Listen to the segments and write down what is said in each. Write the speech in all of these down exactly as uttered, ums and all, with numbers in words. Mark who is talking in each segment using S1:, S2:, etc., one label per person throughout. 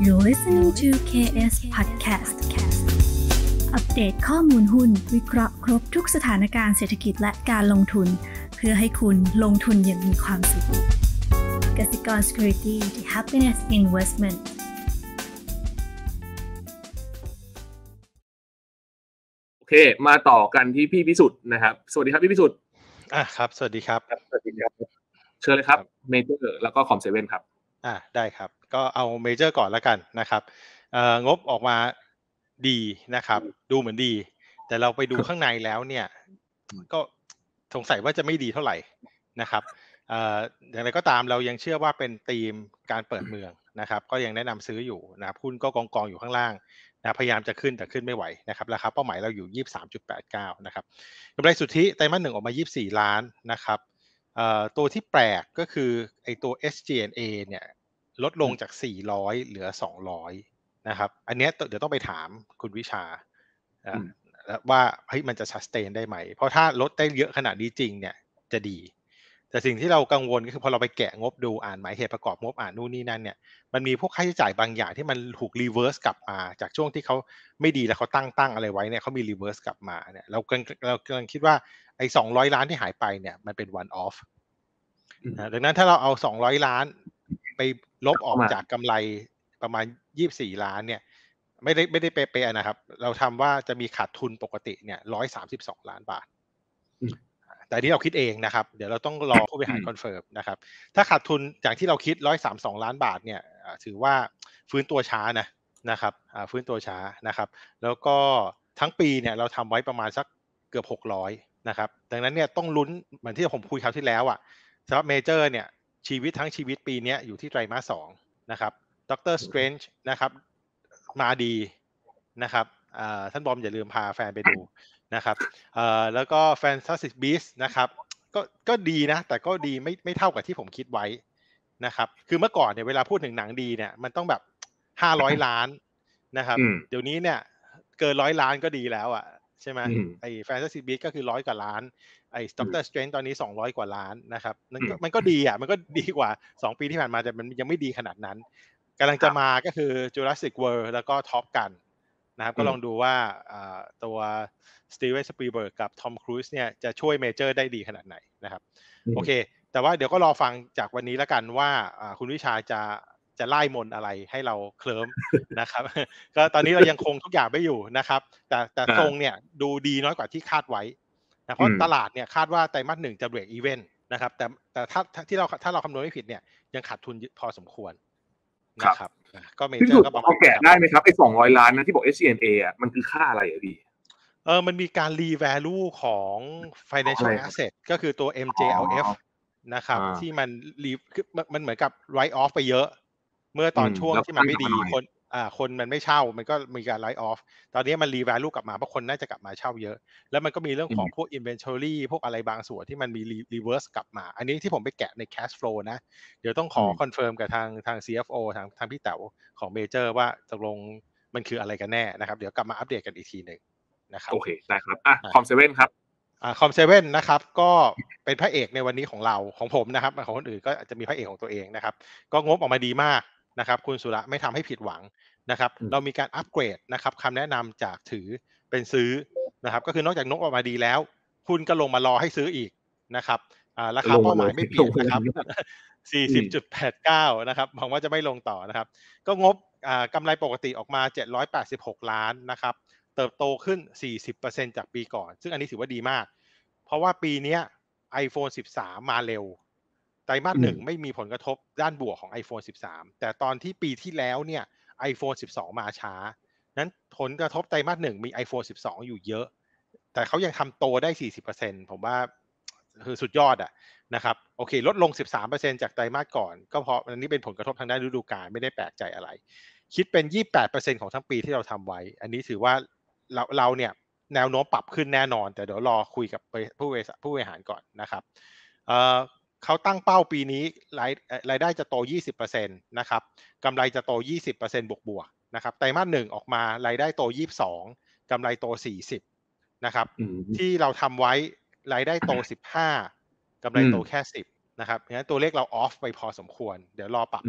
S1: You're listening to เค เอส Podcast อัปเดตข้อมูลหุ้นวิเคราะห์ครบทุกสถานการณ์เศรษฐกิจและการลงทุนเพื่อให้คุณลงทุนอย่างมีความสุขกสิกร Security The Happiness Investment
S2: โอเคมาต่อกันที่พี่พิสุทธิ์นะครับสวัสดีครับพี่พิสุทธิ์
S3: อ่ะครับสวัสดีครับ
S2: สวัสดีครับเชิญเลยครับเมเจอร์แล้วก็คอมเซเว่นครับ
S3: อ่ะได้ครับก็เอาเมเจอร์ก่อนแล้วกันนะครับเอ่องบออกมาดีนะครับดูเหมือนดีแต่เราไปดูข้างในแล้วเนี่ยก็สงสัยว่าจะไม่ดีเท่าไหร่นะครับเอ่ออย่างไรก็ตามเรายังเชื่อว่าเป็นธีมการเปิดเมืองนะครับก็ยังแนะนำซื้ออยู่นะครับหุ้นก็กองกองอยู่ข้างล่างนะพยายามจะขึ้นแต่ขึ้นไม่ไหวนะครับราคาเป้าหมายเราอยู่ ยี่สิบสามจุดแปดเก้า นะครับกำไรสุทธิไตรมาสหนึ่งออกมายี่สิบสี่ล้านนะครับเอ่อตัวที่แปลกก็คือไอ้ตัว เอส จี เอ็น เอ เนี่ยลดลงจากสี่ร้อยเหลือสองร้อยนะครับอันเนี้ยเดี๋ยวต้องไปถามคุณวิชาว่าเฮ้ยมันจะ sustain ได้ไหมเพราะถ้าลดได้เยอะขนาดนี้จริงเนี่ยจะดีแต่สิ่งที่เรากังวลก็คือพอเราไปแกะงบดูอ่านหมายเหตุประกอบงบอ่านนู่นนี่นั่นเนี่ยมันมีพวกค่าใช้จ่ายบางอย่างที่มันถูกรีเวิร์สกลับมาจากช่วงที่เขาไม่ดีแล้วเขาตั้งตั้งอะไรไว้เนี่ยเขามีรีเวิร์สกลับมาเนี่ยเรากำลังเรากำลังคิดว่าไอ้สองร้อยล้านที่หายไปเนี่ยมันเป็น one off นะดังนั้นถ้าเราเอาสองร้อยล้านไปลบออกจากกำไรประมาณยี่สิบสี่ล้านเนี่ยไม่ได้ไม่ได้เป๊ะๆนะครับเราทำว่าจะมีขาดทุนปกติเนี่ยหนึ่งร้อยสามสิบสองล้านบาทแต่ที่เราคิดเองนะครับเดี๋ยวเราต้องรอผู้บริหารคอนเฟิร์มนะครับถ้าขาดทุนอย่างที่เราคิดหนึ่งร้อยสามสิบสองล้านบาทเนี่ยถือว่าฟื้นตัวช้านะนะครับฟื้นตัวช้านะครับแล้วก็ทั้งปีเนี่ยเราทำไว้ประมาณสักเกือบหกร้อยนะครับดังนั้นเนี่ยต้องลุ้นเหมือนที่ผมคุยคราวที่แล้วอ่ะสำหรับเมเจอร์เนี่ยชีวิตทั้งชีวิตปีนี้อยู่ที่ไตรมาสสองนะครับด็อกเตอร์สเตรนจ์นะครับมาดีนะครับท่านบอมอย่าลืมพาแฟนไปดูนะครับแล้วก็ Fantastic Beasts นะครับก็ก็ดีนะแต่ก็ดีไม่ไม่เท่ากับที่ผมคิดไว้นะครับคือเมื่อก่อนเนี่ยเวลาพูดถึงหนังดีเนี่ยมันต้องแบบห้าร้อยล้านนะครับเดี๋ยวนี้เนี่ยเกินร้อยล้านก็ดีแล้วอ่ะใช่ไหมไอ้ Fantastic Beasts ก็คือร้อยกว่าล้านไอ้ Doctor Strange ตอนนี้สองร้อยกว่าล้านนะครับมันก็มันก็ดีอ่ะมันก็ดีกว่าสองปีที่ผ่านมาแต่มันยังไม่ดีขนาดนั้นกำลังจะมาก็คือ Jurassic World แล้วก็ Top Gun นะครับก็ลองดูว่าตัวสตีเวนสปีลเบิร์กกับทอมครูซเนี่ยจะช่วยเมเจอร์ได้ดีขนาดไหนนะครับโอเคแต่ว่าเดี๋ยวก็รอฟังจากวันนี้แล้วกันว่าคุณวิชาจะจะไล่มนอะไรให้เราเคลิ้มนะครับก็ตอนนี้เรายังคงทุกอย่างไม่อยู่นะครับแต่แต่ทรงเนี่ยดูดีน้อยกว่าที่คาดไว้นะเพราะตลาดเนี่ยคาดว่าไตรมาสหนึ่งจะเบรกอีเวนต์นะครับแต่แต่ถ้าที่เราถ้าเราคำนวณไม่ผิดเนี่ยยังขาดทุนพอสมควรนะครับก็เมเจอร์ก็ประมาณ
S2: เอาแกะได้ไหมครับไอ้สองร้อยล้านนะที่บอก เอส จี เอ็น เอ อ่ะมันคือค่าอะไรอ่ะพี่
S3: เออมันมีการ revalue ของ financial asset ก็คือตัว เอ็ม เจ แอล เอฟ นะครับที่มันคือมันเหมือนกับ write off ไปเยอะเมื่อตอนช่วงที่มันไม่ดีคนอ่าคนมันไม่เช่ามันก็มีการ write off ตอนนี้มัน revalue กลับมาเพราะคนน่าจะกลับมาเช่าเยอะแล้วมันก็มีเรื่องของพวก inventory พวกอะไรบางส่วนที่มันมี reverse กลับมาอันนี้ที่ผมไปแกะใน cash flow นะเดี๋ยวต้องขอ confirm กับทางทาง ซี เอฟ โอ ทางทางพี่แต๋วของ Major ว่าตกลงมันคืออะไรกันแน่นะครับเดี๋ยวกลับมาอัปเดตกันอีกทีนึง
S2: โอเคได้ครับอ่ะคอมเซเว่นครับ
S3: อ่าคอมเซเว่นนะครับก็เป็นพระเอกในวันนี้ของเราของผมนะครับของคนอื่นก็อาจจะมีพระเอกของตัวเองนะครับก็งบออกมาดีมากนะครับคุณสุระไม่ทำให้ผิดหวังนะครับเรามีการอัปเกรดนะครับคำแนะนำจากถือเป็นซื้อนะครับก็คือนอกจากงบออกมาดีแล้วหุ้นก็ลงมารอให้ซื้ออีกนะครับอ่าราคาเป้าหมายไม่เปลี่ยนนะครับ สี่สิบจุดแปดเก้า นะครับหวังว่าจะไม่ลงต่อนะครับก็งบอ่ากำไรปกติออกมาเจ็ดร้อยแปดสิบหกล้านนะครับเติบโตขึ้น สี่สิบเปอร์เซ็นต์ จากปีก่อนซึ่งอันนี้ถือว่าดีมากเพราะว่าปีนี้ iPhone สิบสามมาเร็วไตรมาสหนึ่งไม่มีผลกระทบด้านบวกของ iPhone สิบสามแต่ตอนที่ปีที่แล้วเนี่ย iPhone สิบสองมาช้านั้นผลกระทบไตรมาสหนึ่งมี iPhone สิบสองอยู่เยอะแต่เขายังทำโตได้ สี่สิบเปอร์เซ็นต์ ผมว่าคือสุดยอดอ่ะนะครับโอเคลดลง สิบสามเปอร์เซ็นต์ จากไตรมาสก่อนก็เพราะอันนี้เป็นผลกระทบทางด้านฤดูกาลไม่ได้แปลกใจอะไรคิดเป็น ยี่สิบแปดเปอร์เซ็นต์ ของทั้งปีที่เราทำไว้อันนี้ถือว่าเราเราเนี่ยแนวโน้มปรับขึ้นแน่นอนแต่เดี๋ยวรอคุยกับผู้บริษัทผู้บริหารก่อนนะครับเอ่อเขาตั้งเป้าปีนี้รายรายได้จะโต ยี่สิบเปอร์เซ็นต์ นะครับกำไรจะโต ยี่สิบเปอร์เซ็นต์ บวกๆนะครับไตรมาสหนึ่งออกมารายได้โตยี่สิบสองกำไรโตสี่สิบนะครับที่เราทำไว้รายได้โตสิบห้ากำไรโตแค่สิบนะครับงั้นตัวเลขเราออฟไปพอสมควรเดี๋ยวรอปรับหน่อย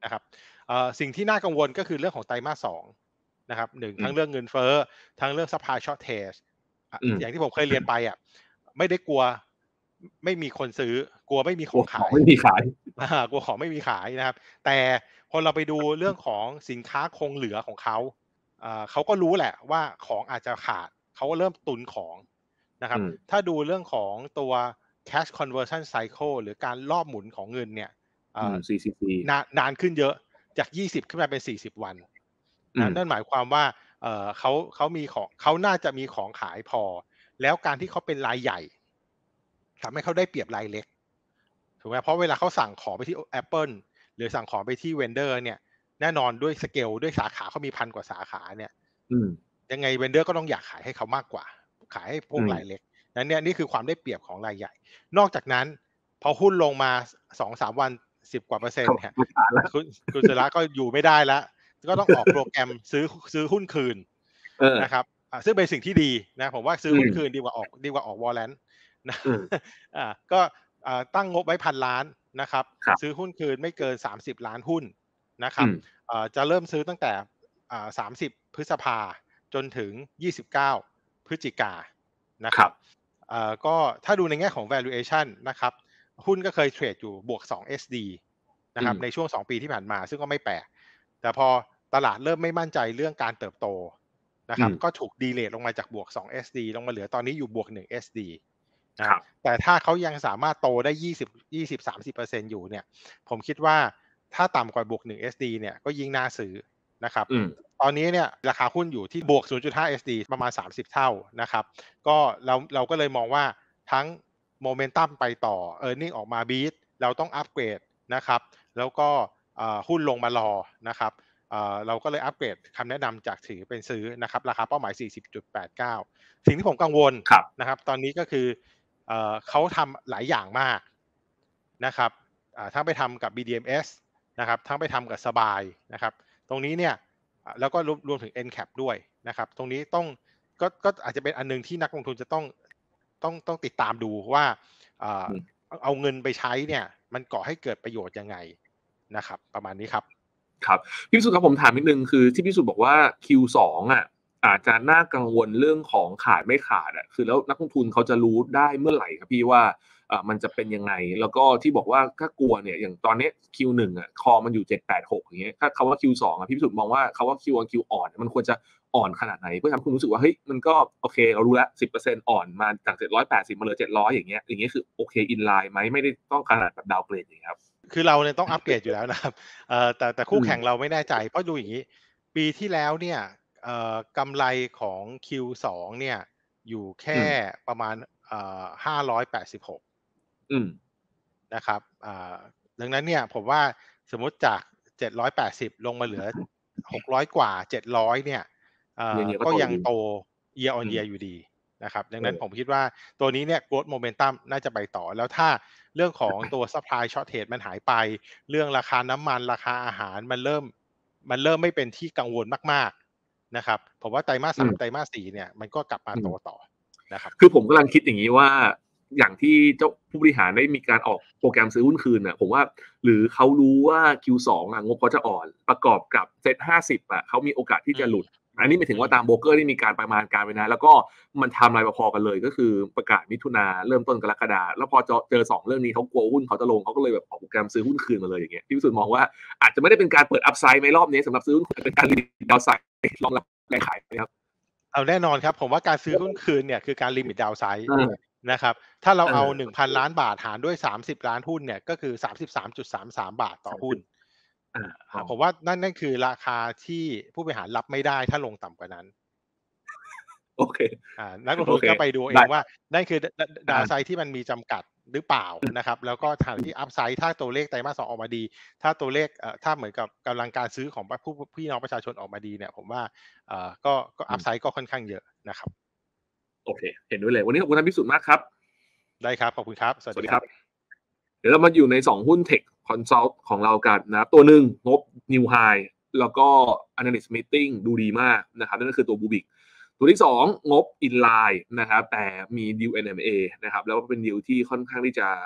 S3: นะครับเอ่อสิ่งที่น่ากังวลก็คือเรื่องของไตรมาสสองนะครับหนึ่งทั้งเรื่องเงินเฟ้อทั้งเรื่อง supply shortage อย่างที่ผมเคยเรียนไปอ่ะไม่ได้กลัวไม่มีคนซื้อกลัวไม่มีของขาย
S2: ไม่มีขาย
S3: กลัวของไม่มีขายนะครับแต่พอเราไปดูเรื่องของสินค้าคงเหลือของเขาเขาก็รู้แหละว่าของอาจจะขาดเขาก็เริ่มตุนของนะครับถ้าดูเรื่องของตัว cash conversion cycle หรือการรอบหมุนของเงินเนี่ยนานนานขึ้นเยอะจากยี่สิบขึ้นมาเป็นสี่สิบวันนั่นหมายความว่าเอ่อเขาเขามีของเขาน่าจะมีของขายพอแล้วการที่เขาเป็นรายใหญ่ทำให้เขาได้เปรียบรายเล็กถูกไหมเพราะเวลาเขาสั่งของไปที่ Apple หรือสั่งของไปที่เวนเดอร์เนี่ยแน่นอนด้วยสเกลด้วยสาขาเขามีพันกว่าสาขาเนี่ยยังไงเวนเดอร์ก็ต้องอยากขายให้เขามากกว่าขายให้พวกรายเล็กนั้นเนี่ยนี่คือความได้เปรียบของรายใหญ่นอกจากนั้นพอหุ้นลงมา สองถึงสาม วันสิบกว่าเปอร์เซ็นต์เนี่ยคุณคุณศิระก็อยู่ไม่ได้แล้วก็ต้องออกโปรแกรมซื้อซื้อหุ้นคืนนะครับซึ่งเป็นสิ่งที่ดีนะผมว่าซื้อหุ้นคืนดีกว่าออกดีกว่าออกวอลเลนนะอ่าก็ตั้งงบไว้พันล้านนะครับซื้อหุ้นคืนไม่เกินสามสิบล้านหุ้นนะครับจะเริ่มซื้อตั้งแต่สามสิบพฤษภาจนถึงยี่สิบเก้าพฤศจิกายนนะครับก็ถ้าดูในแง่ของ valuation นะครับหุ้นก็เคยเทรดอยู่บวกสอง เอส ดี นะครับในช่วงสองปีที่ผ่านมาซึ่งก็ไม่แปลกแต่พอตลาดเริ่มไม่มั่นใจเรื่องการเติบโตนะครับก็ถูกดีเลทลงมาจากบวกสอง เอส ดี ลงมาเหลือตอนนี้อยู่บวกหนึ่ง เอส ดี นะครับแต่ถ้าเขายังสามารถโตได้ยี่สิบ ยี่สิบ สามสิบเปอร์เซ็นต์ อยู่เนี่ยผมคิดว่าถ้าต่ำกว่าบวกหนึ่ง เอส ดี เนี่ยก็ยิ่งน่าซื้อนะครับตอนนี้เนี่ยราคาหุ้นอยู่ที่บวก ศูนย์จุดห้า เอส ดี ประมาณสามสิบเท่านะครับก็เราเราก็เลยมองว่าทั้งโมเมนตัมไปต่อ earning ออกมาบีทเราต้องอัปเกรดนะครับแล้วก็หุ้นลงมารอนะครับเราก็เลยอัปเกรดคำแนะนำจากถือเป็นซื้อนะครับราคาเป้าหมาย สี่สิบจุดแปดเก้า สิ่งที่ผมกังวลนะครับตอนนี้ก็คือเขาทำหลายอย่างมากนะครับทั้งไปทำกับ บี ดี เอ็ม เอส นะครับทั้งไปทำกับสบายนะครับตรงนี้เนี่ยแล้วก็รวมถึง เอ็น แคป ด้วยนะครับตรงนี้ต้องก็ก็อาจจะเป็นอันนึงที่นักลงทุนจะต้องต้องต้องติดตามดูว่าเอาเงินไปใช้เนี่ยมันก่อให้เกิดประโยชน์ยังไงนะครับประมาณนี้ครับ
S2: ครับพี่พิสุทธิ์ครับผมถามนิดนึงคือที่พี่พิสุทธิ์บอกว่า คิว สอง อ่ะอาจจะน่ากังวลเรื่องของขาดไม่ขาดอ่ะคือแล้วนักลงทุนเขาจะรู้ได้เมื่อไหร่ครับพี่ว่าอ่ามันจะเป็นยังไงแล้วก็ที่บอกว่าถ้ากลัวเนี่ยอย่างตอนนี้ คิว หนึ่ง อ่ะคอมันอยู่เจ็ด แปด หกอย่างเงี้ยถ้าคำว่า คิว สอง อ่ะพี่พิสุทธิ์มองว่าคำว่า Q on Q อ่อนมันควรจะอ่อนขนาดไหนเพื่อทำให้คุณรู้สึกว่าเฮ้ยมันก็โอเคเรารู้แล้ว สิบเปอร์เซ็นต์ อ่อนมาจากเจ็ดร้อยแปดสิบมาเหลือเจ็ดร้อยอย่างเงี้ยอย่างเงี้ยคือโอเคอินไลน์มั้ยไม่ได้ต้องขนาดแบบดาวเกรดอย่างเงี้ยครับ
S3: คือเราเนี่ยต้องอัปเกรดอยู่แล้วนะครับเอ่อแต่แต่คู่แข่งเราไม่แน่ใจเพราะดูอย่างนี้ปีที่แล้วเนี่ยเอ่อกำไรของ คิว สอง เนี่ยอยู่แค่ประมาณเอ่อห้าร้อยแปดสิบหก
S2: อืม
S3: นะครับอ่าดังนั้นเนี่ยผมว่าสมมุติจากเจ็ดร้อยแปดสิบลงมาเหลือหกร้อยกว่าเจ็ดร้อยเนี่ยเอ่อก็ยังโต year on year อยู่ดีนะครับดังนั้นผมคิดว่าตัวนี้เนี่ย growth momentum น่าจะไปต่อแล้วถ้าเรื่องของตัว supply shortage มันหายไปเรื่องราคาน้ำมันราคาอาหารมันเริ่มมันเริ่มไม่เป็นที่กังวลมากๆนะครับผมว่าไตรมาสสามไตรมาสสี่เนี่ยมันก็กลับมาโตต่อนะครับ
S2: คือผมกำลังคิดอย่างนี้ว่าอย่างที่เจ้าผู้บริหารได้มีการออกโปรแกรมซื้อหุ้นคืนน่ะผมว่าหรือเขารู้ว่า คิว สอง อ่ะงบเขาจะอ่อนประกอบกับ เซ็ต ห้าสิบ อ่ะเขามีโอกาสที่จะหลุดอันนี้หมายถึงว่าตามโบรกเกอร์ที่มีการประมาณการไว้นะแล้วก็มันไทม์ไลน์พอๆกันเลยก็คือประกาศมิถุนาเริ่มต้นกรกฎาคมแล้วพอเจอสองเรื่องนี้เขากลัวหุ้นเขาจะลงเขาก็เลยแบบออกโปรแกรมซื้อหุ้นคืนมาเลยอย่างเงี้ยพี่วิสุทธิ์มองว่าอาจจะไม่ได้เป็นการเปิดอัพไซด์ในรอบนี้สำหรับซื้อหุ้นเป็นการลิมิตดาวไซด์รองรับแรงขายนะครับ
S3: เอาแน่นอนครับผมว่าการซื้อหุ้นคืนเนี่ยคือการลิมิตดาวไซด์นะครับถ้าเราเอา หนึ่งพัน ล้านบาทหารด้วยสามสิบล้านหุ้นเนี่ยก็คือ สามสิบสามจุดสามสาม บาทต่อหุ้นผมว่านั่นนั่นคือราคาที่ผู้บริหารรับไม่ได้ถ้าลงต่ำกว่านั้น
S2: โอเค
S3: อ่านักลงทุนก็ไปดูเองว่านั่นคือดาวไซด์ที่มันมีจำกัดหรือเปล่านะครับแล้วก็ทางที่อัพไซด์ถ้าตัวเลขไตรมาสสองออกมาดีถ้าตัวเลขเอ่อถ้าเหมือนกับกำลังการซื้อของผู้พี่น้องประชาชนออกมาดีเนี่ยผมว่าเอ่อก็ก็อัพไซด์ก็ค่อนข้างเยอะนะครับ
S2: โอเคเห็นด้วยเลยวันนี้ขอบคุณท่านพิสุทธิ์มากครับ
S3: ได้ครับขอบคุณครับ
S2: สวัสดีครับเดี๋ยวเรามาอยู่ในสองหุ้น Tech Consult ของเรากันนะตัวหนึ่งงบ New High แล้วก็ Analyst Meeting ดูดีมากนะครับนั่นก็คือตัว Bubic ตัวที่สองงบ Inline นะครับแต่มี Deal เอ็น เอ็ม เอ นะครับแล้วก็เป็น Deal ที่ค่อนข้างที่จะ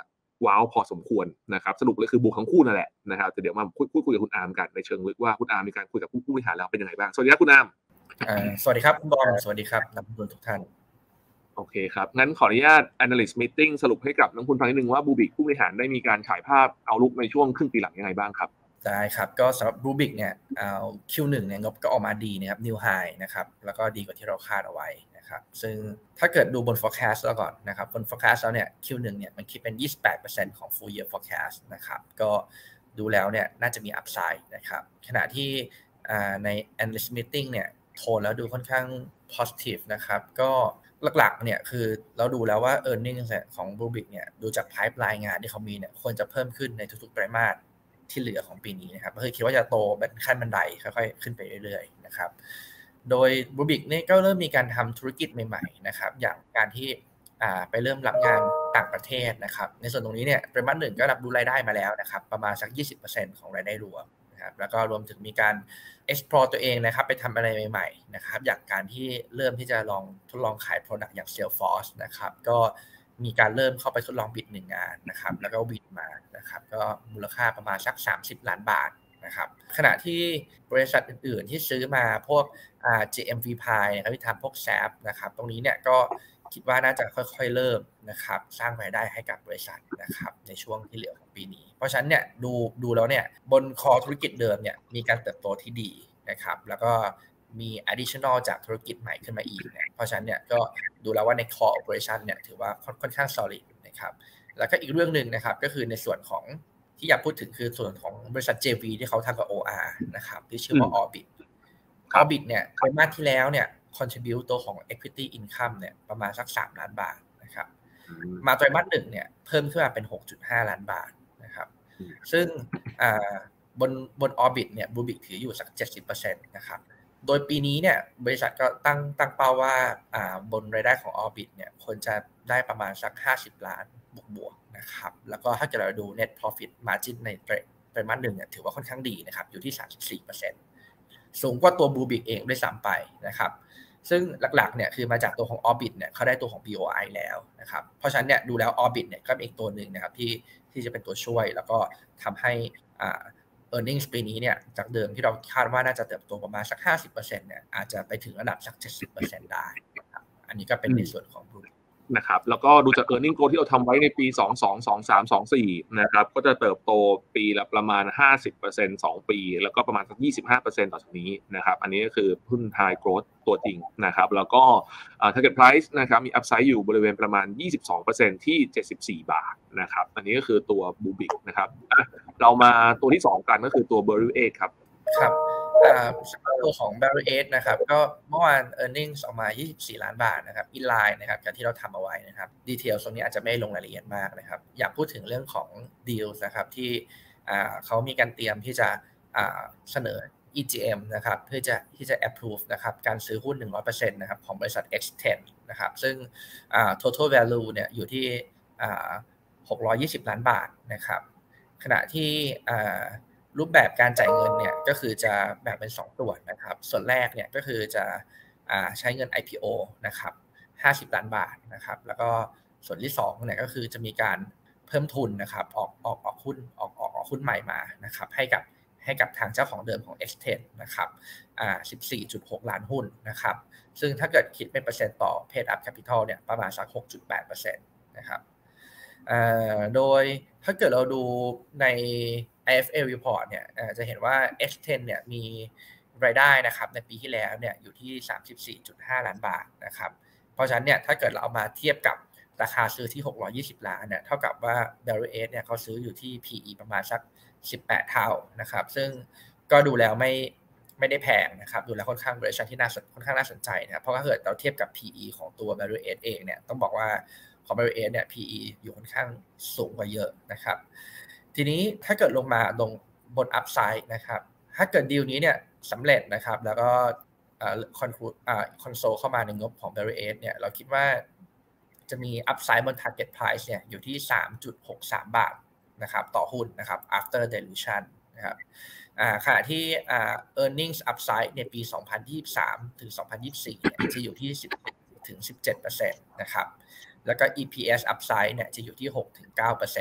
S2: ว้าวพอสมควรนะครับสรุปเลยคือบวกทั้งคู่นั่นแหละนะครับแต่เดี๋ยวมาพูดพูดคุยกับคุณอาร์มกันในเชิงลึกว่าคุณอาร์มมีการคุยกับผู้บริหารแล้วเป็นยังไงบ้างสวัสดีครับคุณอาร์ม
S4: สวัสดีครับคุณบอมสวัสดีครับนักลงทุนทุกท่าน
S2: โอเคครับงั้นขออนุญาต analyst meeting สรุปให้กับนักลงทุนฟังนิดนึงว่าบูบิกผู้บริหารได้มีการฉายภาพเอาลุกในช่วงครึ่งปีหลังยังไงบ้างครับ
S4: ได้ครับก็สำหรับบูบิกเนี่ยเอา คิว หนึ่ง เนี่ยงบก็ออกมาดีนะครับ New High นะครับแล้วก็ดีกว่าที่เราคาดเอาไว้นะครับซึ่งถ้าเกิดดูบน forecast แล้วก่อนนะครับบน forecast แล้วเนี่ย คิว หนึ่ง เนี่ยมันคิดเป็น ยี่สิบแปดเปอร์เซ็นต์ ของ full year forecast นะครับก็ดูแล้วเนี่ยน่าจะมี upside นะครับขณะที่ใน analyst meeting เนี่ยโทนแล้วดูค่อนข้าง positive นะครับก็หลักๆเนี่ยคือเราดูแล้วว่า earnings ของ Rubrik เนี่ยดูจาก pipeline งานที่เขามีเนี่ยควรจะเพิ่มขึ้นในทุกๆไตรมาสที่เหลือของปีนี้นะครับก็คือคิดว่าจะโตแบบขั้นบันไดค่อยๆขึ้นไปเรื่อยๆนะครับโดย Rubrik เนี่ยก็เริ่มมีการทำธุรกิจใหม่ๆนะครับอย่างการที่ไปเริ่มรับงานต่างประเทศนะครับในส่วนตรงนี้เนี่ยไตรมาสหนึ่งก็รับรู้รายได้มาแล้วนะครับประมาณสัก ยี่สิบเปอร์เซ็นต์ ของรายได้รวมนะครับแล้วก็รวมถึงมีการ explore ตัวเองนะครับไปทำอะไรใหม่ๆนะครับอย่างการที่เริ่มที่จะลองทดลองขาย product อย่าง Salesforce นะครับก็มีการเริ่มเข้าไปทดลองบิดหนึ่งงานนะครับแล้วก็วินมานะครับก็มูลค่าประมาณสักสามสิบล้านบาทนะครับขณะที่บริษัทอื่นๆที่ซื้อมาพวกอ่า เจ เอ็ม วี Pie นะครับที่ทำพวก แซป นะครับตรงนี้เนี่ยก็คิดว่าน่าจะค่อยๆเริ่มนะครับสร้างรายได้ให้กับบริษัทนะครับในช่วงที่เหลือของปีนี้เพราะฉะนั้นเนี่ยดูดูแล้วเนี่ยบนคอธุรกิจเดิมเนี่ยมีการเติบโตที่ดีนะครับแล้วก็มี additional จากธุรกิจใหม่ขึ้นมาอีกเนี่ยเพราะฉะนั้นเนี่ยก็ดูแล้วว่าใน core operation เนี่ยถือว่าค่อนข้าง solid นะครับแล้วก็อีกเรื่องนึงนะครับก็คือในส่วนของที่อยากพูดถึงคือส่วนของบริษัท เจ วี ที่เขาทำกับ โอ อาร์ นะครับที่ชื่อว่า Orbit Orbit เนี่ยไตรมาสที่แล้วเนี่ยcontribute ตัวของ equity income เนี่ยประมาณสักสามล้านบาทนะครับมาไตรมาสหนึ่งเนี่ยเพิ่มขึ้นมาเป็น หกจุดห้าล้านบาทนะครับซึ่งอ่าบนบน Orbit เนี่ย Rubrik ถืออยู่สัก เจ็ดสิบเปอร์เซ็นต์ นะครับโดยปีนี้เนี่ยบริษัทก็ตั้งตั้งเป้าว่าอ่าบนรายได้ของ Orbit เนี่ยควรจะได้ประมาณสักห้าสิบล้านบวกๆนะครับแล้วก็ถ้าเกิดเราดู net profit margin ในไตรมาสหนึ่งเนี่ยถือว่าค่อนข้างดีนะครับอยู่ที่ สามสิบสี่เปอร์เซ็นต์ สูงกว่าตัว Rubrik เองด้วยซ้ำไปนะครับซึ่งหลักๆเนี่ยคือมาจากตัวของ Orbit เนี่ยเขาได้ตัวของ บี โอ ไอ แล้วนะครับเพราะฉะนั้นเนี่ยดูแล้ว Orbit เนี่ยก็เป็นอีกตัวหนึ่งนะครับที่ที่จะเป็นตัวช่วยแล้วก็ทำให้อ่า earnings ปีนี้เนี่ยจากเดิมที่เราคาดว่าน่าจะเติบโตประมาณสัก ห้าสิบเปอร์เซ็นต์ เนี่ยอาจจะไปถึงระดับสัก เจ็ดสิบเปอร์เซ็นต์ ได้นะครับอันนี้ก็เป็นในส่วนของ Rubrik
S2: นะครับแล้วก็ดูจาก earning growth ที่เราทำไว้ในปีสองพันยี่สิบสอง สองพันยี่สิบสาม สองพันยี่สิบสี่นะครับก็จะเติบโตปีละประมาณ ห้าสิบเปอร์เซ็นต์ สองปีแล้วก็ประมาณสัก ยี่สิบห้าเปอร์เซ็นต์ ต่อจากนี้นะครับอันนี้ก็คือหุ้น high growth ตัวจริงนะครับแล้วก็ target price นะครับมี upside อยู่บริเวณประมาณ ยี่สิบสองเปอร์เซ็นต์ ที่เจ็ดสิบสี่บาทนะครับอันนี้ก็คือตัว Rubrik นะครับเรามาตัวที่สองกันก็คือตัว Barrier ครับ
S4: ครับตัวของ Barrier นะครับก็เมื่อวาน earnings ออกมายี่สิบสี่ล้านบาทนะครับ in line นะครับกับที่เราทำเอาไว้นะครับดีเทลตรงนี้อาจจะไม่ลงรายละเอียดมากนะครับอยากพูดถึงเรื่องของ deals นะครับที่เขามีการเตรียมที่จะเสนอ อี จี เอ็ม นะครับเพื่อจะที่จะ approve นะครับการซื้อหุ้น หนึ่งร้อยเปอร์เซ็นต์ นะครับของบริษัท เอ็กซ์ เท็น นะครับซึ่ง total value เนี่ยอยู่ที่หกร้อยยี่สิบล้านบาทนะครับขณะที่รูปแบบการจ่ายเงินเนี่ยก็คือจะแบ่งเป็นสองส่วนนะครับส่วนแรกเนี่ยก็คือจะใช้เงิน ไอ พี โอ นะครับห้าสิบล้านบาทนะครับแล้วก็ส่วนที่สองเนี่ยก็คือจะมีการเพิ่มทุนนะครับออกออกออกหุ้นออกออกออกหุ้นใหม่มานะครับให้กับให้กับทางเจ้าของเดิมของ เอ็กซ์ เท็น นะครับอ่า สิบสี่จุดหก ล้านหุ้นนะครับซึ่งถ้าเกิดคิดเป็นเปอร์เซ็นต์ต่อ paid up capital เนี่ยประมาณสัก หกจุดแปดเปอร์เซ็นต์ นะครับอ่าโดยถ้าเกิดเราดูใน ไอ เอฟ เอ report เนี่ยจะเห็นว่า เอ็กซ์ เท็น เนี่ยมีรายได้นะครับในปีที่แล้วเนี่ยอยู่ที่ สามสิบสี่จุดห้า ล้านบาทนะครับเพราะฉะนั้นเนี่ยถ้าเกิดเราเอามาเทียบกับราคาซื้อที่หกร้อยยี่สิบล้านเนี่ยเท่ากับว่า Barrier เนี่ยเขาซื้ออยู่ที่ พี อี ประมาณสักสิบแปดเท่านะครับซึ่งก็ดูแล้วไม่ไม่ได้แพงนะครับดูแล้วค่อนข้างบริษัทที่น่าสนค่อนข้างน่าสนใจนะครับเพราะถ้าเกิดเราเทียบกับ พี อี ของตัว Barrier เองเนี่ยต้องบอกว่าของ Barrier เนี่ย พี อี อยู่ค่อนข้างสูงกว่าเยอะนะครับทีนี้ถ้าเกิดลงมาลงบน upside นะครับถ้าเกิดดีลนี้เนี่ยสำเร็จนะครับแล้วก็คอนคอนโซลเข้ามาในงบของ Barrier เนี่ยเราคิดว่าจะมี upside บน target price เนี่ยอยู่ที่ สามจุดหกสาม บาทนะครับต่อหุ้นนะครับ after dilution นะครับขณะที่ earnings upside ในปีสองพันยี่สิบสามถึงสองพันยี่สิบสี่เนี่ยจะอยู่ที่สิบถึงสิบเจ็ดเปอร์เซ็นต์ นะครับแล้วก็ อี พี เอส upside เนี่ยจะอยู่ที่ หกถึงเก้าเปอร์เซ็นต์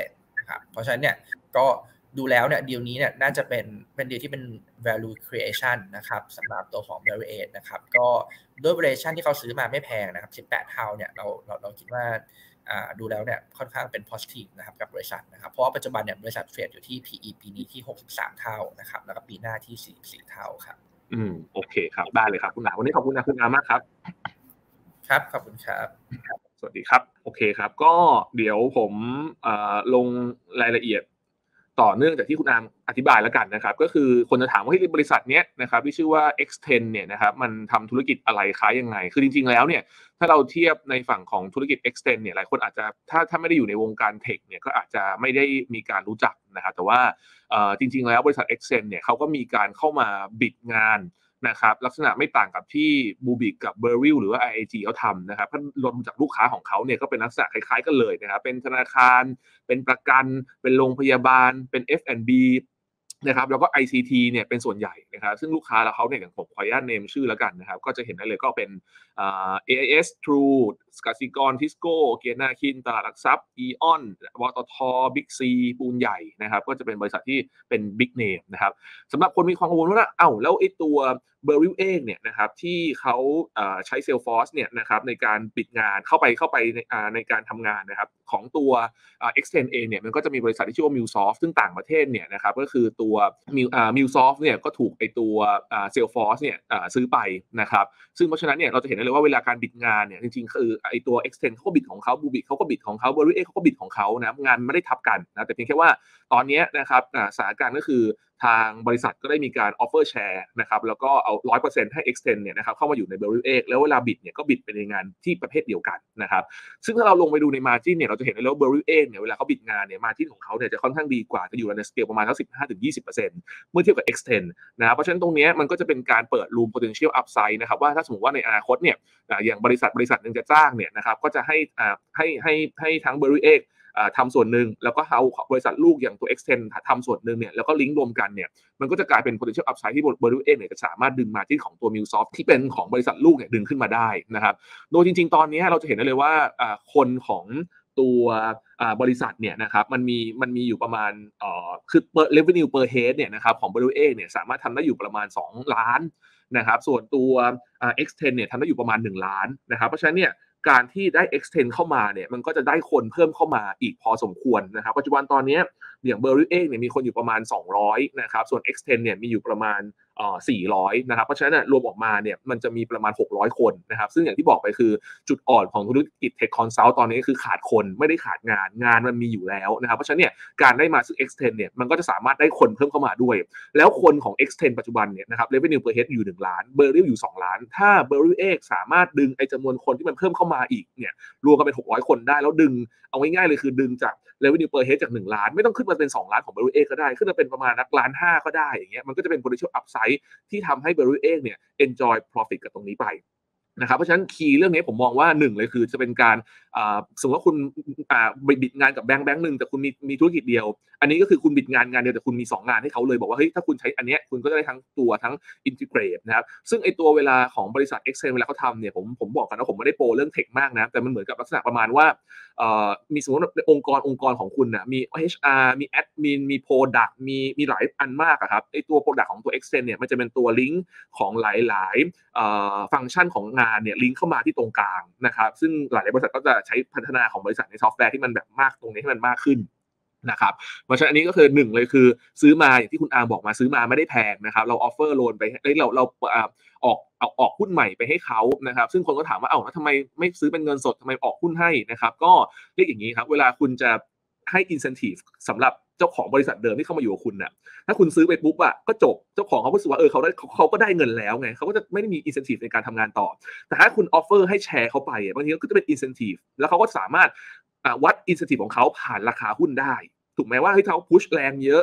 S4: นะครับเพราะฉะนั้นเนี่ยก็ดูแล้วเนี่ยดีลนี้เนี่ยน่าจะเป็นเป็นดีลที่เป็น value creation นะครับสำหรับตัวของ Berry Age นะครับก็ด้วย valuation ที่เขาซื้อมาไม่แพงนะครับสิบแปดเท่าเนี่ยเราเราเราคิดว่าดูแล้วเนี่ยค่อนข้างเป็น positive นะครับกับบริษัทนะครับเพราะว่าปัจจุบันเนี่ยบริษัทเทรดอยู่ที่ พี อี ปีนี้ที่หกสิบสามเท่านะครับแล้วก็ปีหน้าที่สี่สิบสี่เท่าครับ
S2: อืมโอเคครับได้เลยครับคุณอาวันนี้ขอบคุณนะคุณอามากครับ
S4: ครับขอบคุณครับ
S2: สวัสดีครับโอเคครับก็เดี๋ยวผมลงรายละเอียดต่อเนื่องจากที่คุณอามอธิบายแล้วกันนะครับก็คือคนจะถามว่าบริษัทเนี้ยนะครับที่ชื่อว่า เอ็กซ์ เท็น เนี่ยนะครับมันทำธุรกิจอะไรคล้ายยังไงคือจริงๆแล้วเนี่ยถ้าเราเทียบในฝั่งของธุรกิจ เอ็กซ์ เท็น เนี่ยหลายคนอาจจะถ้าถ้าไม่ได้อยู่ในวงการเทคเนี่ยก็อาจจะไม่ได้มีการรู้จักนะครับแต่ว่าจริงๆแล้วบริษัท เอ็กซ์ เท็น เนี่ยเขาก็มีการเข้ามาบิดงานนะครับลักษณะไม่ต่างกับที่บูบิกกับเบอร์ริลหรือว่า ไอ ไอ จี เขาทำนะครับถ้ารวมจากลูกค้าของเขาเนี่ยก็เป็นลักษณะคล้ายๆกันเลยนะครับเป็นธนาคารเป็นประกันเป็นโรงพยาบาลเป็น เอฟ แอนด์ บี นะครับแล้วก็ ไอ ซี ที เนี่ยเป็นส่วนใหญ่นะครับซึ่งลูกค้าแล้วเขาเนี่ยอย่างผมขออนุญาตเนมชื่อแล้วกันนะครับก็จะเห็นได้เลยก็เป็นอ่า เอ ไอ เอส True กสิกร Tisco เกียรตินาคินตลาดหลักทรัพย์ Eon วตท Big C ปูนใหญ่นะครับก็จะเป็นบริษัทที่เป็น Big Name นะครับสำหรับคนมีความกังวลว่าเอ้าแล้วไอ้ตัว Berry เองเนี่ยนะครับที่เขาใช้ Salesforce เนี่ยนะครับในการปิดงานเข้าไปเข้าไปในในการทำงานนะครับของตัว เอ็กซ์ เท็น เองเนี่ยมันก็จะมีบริษัทที่ชื่อว่า MuleSoft ซึ่งต่างประเทศเนี่ยนะครับก็คือตัว MuleSoft เนี่ยก็ถูกไอ้ตัว Salesforce เนี่ยซื้อไปนะครับซึ่งเพราะฉะนั้นเนี่ยเราจะเห็นได้เลยว่าเวลาการบิดงานเนี่ยจริงๆคือไอ้ตัว เอ็กซ์ เท็น เขาก็บิดของเขา Bubik เขาก็บิดของเขา Berry เองเขาก็บิดของเขานะงานไม่ได้ทับกันนะแต่เพียงแค่ว่าตอนนี้นะครับสถานการณ์ก็คือทางบริษัทก็ได้มีการ offer share นะครับแล้วก็เอา หนึ่งร้อยเปอร์เซ็นต์ ให้ Extend เนี่ยนะครับเข้ามาอยู่ใน Berry เองแล้วเวลาบิดเนี่ยก็บิดไปในงานที่ประเภทเดียวกันนะครับซึ่งถ้าเราลงไปดูใน margin เนี่ยเราจะเห็นได้แล้ว Berry เองเนี่ยเวลาเขาบิดงานเนี่ย margin ของเขาเนี่ยจะค่อนข้างดีกว่าจะอยู่ในสเกลประมาณสัก สิบห้าถึงยี่สิบเปอร์เซ็นต์ เมื่อเทียบกับ Extend นะครับเพราะฉะนั้นตรงนี้มันก็จะเป็นการเปิด room potential upside นะครับว่าถ้าสมมุติว่าในอนาคตเนี่ยอย่างบริษัทบริษัทนึงจะจ้างเนี่ยนะครับก็จะให้ให้ให้ให้ทั้ง Berry เองทำส่วนหนึ่งแล้วก็เอาบริษัทลูกอย่างตัว Extend ทำส่วนหนึ่งเนี่ยแล้วก็ลิงก์รวมกันเนี่ยมันก็จะกลายเป็น potential upside ที่ Berry เองเนี่ยจะสามารถดึง margin ของตัว MuleSoft ที่เป็นของบริษัทลูกเนี่ยดึงขึ้นมาได้นะครับโดยจริงๆตอนนี้เราจะเห็นได้เลยว่าคนของตัวบริษัทเนี่ยนะครับมันมีมันมีอยู่ประมาณคือ revenue per head เนี่ยนะครับของ Berry เองเนี่ยสามารถทำได้อยู่ประมาณสองล้านนะครับส่วนตัว Extend เนี่ยทำได้อยู่ประมาณหนึ่งล้านนะครับเพราะฉะนั้นเนี่ยการที่ได้ extend เข้ามาเนี่ยมันก็จะได้คนเพิ่มเข้ามาอีกพอสมควรนะครับปัจจุบันตอนนี้อย่าง Berry เองเนี่ยมีคนอยู่ประมาณสองร้อยนะครับส่วน extend เนี่ยมีอยู่ประมาณเอ่อสี่ร้อยนะครับเพราะฉะนั้นรวมออกมาเนี่ยมันจะมีประมาณหกร้อยคนนะครับซึ่งอย่างที่บอกไปคือจุดอ่อนของธุรกิจ Tech Consult ตอนนี้คือขาดคนไม่ได้ขาดงานงานมันมีอยู่แล้วนะครับเพราะฉะนั้นเนี่ยการได้มาซึ่ง extend เนี่ยมันก็จะสามารถได้คนเพิ่มเข้ามาด้วยแล้วคนของ extend ปัจจุบันเนี่ยนะครับ revenue per head อยู่หนึ่งล้าน Berry อยู่สองล้านถ้า Berry เองสามารถดึงไอ้จำนวนคนที่มันเพิ่มเข้ามาอีกเนี่ยรวมกันเป็นหกร้อยคนได้แล้วดึงเอาง่ายๆเลยคือดึงจาก revenue per head จากหนึ่งล้านไม่ต้องขึ้นมาเป็นสองล้านของ Berry เองก็ได้ขึ้นมาเป็นประมาณนักล้านห้าก็ได้อย่างเงี้ยมันก็จะเป็น potential upside ที่ทำให้ Berry เองเนี่ย enjoy profit กับตรงนี้ไปนะครับเพราะฉะนั้นคีย์เรื่องนี้ผมมองว่าหนึ่งเลยคือจะเป็นการสมมติว่าคุณบิดงานกับแบงค์แบงค์นึงแต่คุณมีมีธุรกิจเดียวอันนี้ก็คือคุณบิดงานงานเดียวแต่คุณมีสองงานให้เขาเลยบอกว่าเฮ้ยถ้าคุณใช้อันนี้คุณก็ได้ทั้งตัวทั้ง integrate นะครับซึ่งไอตัวเวลาของบริษัท Excel เวลาเขาทำเนี่ยผมผมบอกกันว่าผมไม่ได้โปรเรื่องเทคมากนะแต่มันเหมือนกับลักษณะประมาณว่ามีสมมติองค์กรองค์กรของคุณนะมี เอช อาร์ มี admin มี product มีมีหลายอันมากครับไอตัว product ของตัว Excel เนี่ยมันจะเป็นตัวลิงก์ของหลายๆฟังก์ชันของงานเนี่ยลิงก์เข้ามาที่ตรงกลางนะครับซึ่งหลายๆบริษัทก็จะใช้พัฒนาของบริษัทในซอฟต์แวร์ที่มันแบบมากตรงนี้ให้มันมากขึ้นนะครับเพราะฉะนั้นอันนี้ก็คือหนึ่งเลยคือซื้อมาอย่างที่คุณอาร์มบอกมาซื้อมาไม่ได้แพงนะครับเราออฟเฟอร์โลนไปเราเราออกเอาออกหุ้นใหม่ไปให้เขานะครับซึ่งคนก็ถามว่าเอ้าแล้วทำไมไม่ซื้อเป็นเงินสดทำไมออกหุ้นให้นะครับก็เรียกอย่างนี้ครับเวลาคุณจะให้ incentive สำหรับเจ้าของบริษัทเดิมที่เข้ามาอยู่กับคุณน่ะถ้าคุณซื้อไปปุ๊บอ่ะก็จบเจ้าของเขารู้สึกว่าเออเขาได้เขาก็ได้เงินแล้วไงเขาก็จะไม่ได้มี incentive ในการทำงานต่อแต่ถ้าคุณออฟเฟอร์ให้แชร์เขาไปบางทีก็จะเป็น incentive แล้วเขาก็สามารถวัด incentive ของเขาผ่านราคาหุ้นได้ถูกไหมว่าเฮ้ยเขาพุชแรงเยอะ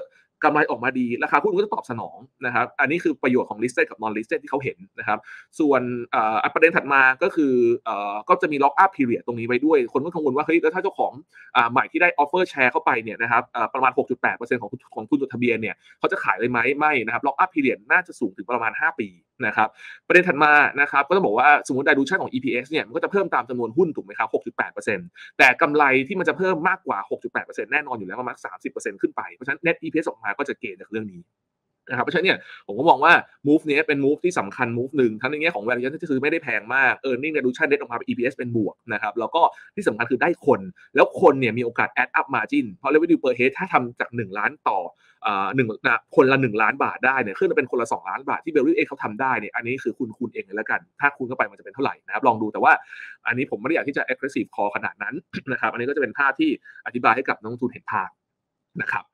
S2: กำไรออกมาดีราคาหุ้นก็จะตอบสนองนะครับอันนี้คือประโยชน์ของ listed กับ non listed ที่เขาเห็นนะครับส่วนประเด็นถัดมาก็คือก็จะมี lock up period ตรงนี้ไว้ด้วยคนก็กังวลว่าเฮ้ยแล้วถ้าเจ้าของใหม่ที่ได้ offer share เข้าไปเนี่ยนะครับประมาณ หกจุดแปดเปอร์เซ็นต์ ของของทุนจดทะเบียนเนี่ยเขาจะขายเลยไหมไม่นะครับ lock up period น่าจะสูงถึงประมาณห้าปีนะครับประเด็นถัดมานะครับก็ต้องบอกว่าสมมุติ dilution ของ อี พี เอส เนี่ยมันก็จะเพิ่มตามจำนวนหุ้นถูกไหมครับ หกจุดแปดเปอร์เซ็นต์ แต่กำไรที่มันจะเพิ่มมากกว่า หกจุดแปดเปอร์เซ็นต์ แน่นอนอยู่แล้วประมาณ สามสิบเปอร์เซ็นต์ ขึ้นไปเพราะฉะนั้น net อี พี เอส ออกมาก็จะเกณฑ์จากเรื่องนี้นะครับเพราะฉะนั้นเนี่ยผมก็มองว่า move นี้เป็น move ที่สำคัญ move นึงทั้งในแง่ของ valuation ที่ซื้อไม่ได้แพงมาก earning dilution net ออกมาเป็น อี พี เอส เป็นบวกนะครับแล้วก็ที่สำคัญคือได้คนแล้วคนเนี่ยมีโอกาส add up margin เพราะ revenue per head ถ้าทำจากหนึ่งล้านต่ออ่าหนึ่งคนละหนึ่งล้านบาทได้เนี่ยขึ้นมาเป็นคนละสองล้านบาทที่ Berry เองเขาทำได้เนี่ยอันนี้คือคุณคูณเองเลยแล้วกันถ้าคูณเข้าไปมันจะเป็นเท่าไหร่นะครับลองดูแต่ว่าอันนี้ผมไม่ได้อยากที่จะ aggressive call ขนาดนั้นนะครับอันนี้ก็จะเป็นภาพที่อธิบายให้กับนักลงทุนเห็นภาพนะครับ